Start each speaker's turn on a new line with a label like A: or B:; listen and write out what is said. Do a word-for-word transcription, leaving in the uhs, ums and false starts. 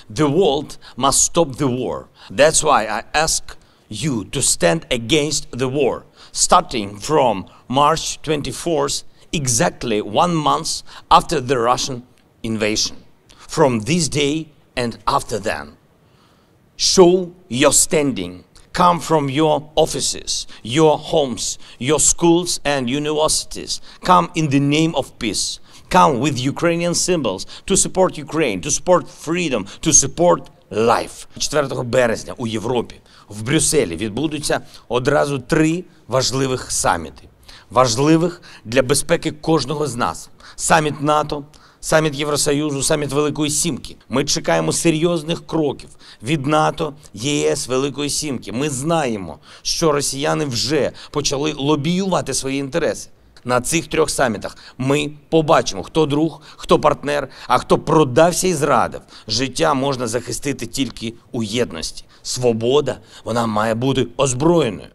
A: The world must stop the war. That's why I ask you to stand against the war. Starting from March twenty-fourth, exactly one month after the Russian invasion. From this day and after then. Show your standing. Come from your offices, your homes, your schools and universities. Come in the name of peace. Come with Ukrainian symbols to support Ukraine, to support freedom, to support life. четвертого березня у Європі, в Брюсселі відбудуться одразу три важливих саміти. Важливих для безпеки кожного з нас. Саміт НАТО, саміт Євросоюзу, саміт Великої Сімки. Ми чекаємо серйозних кроків від НАТО, ЄС, Великої Сімки. Ми знаємо, що росіяни вже почали лобіювати свої інтереси. На цих трьох самітах ми побачимо, хто друг, хто партнер, а хто продався і зрадив. Життя можна захистити тільки у єдності. Свобода, вона має бути озброєною.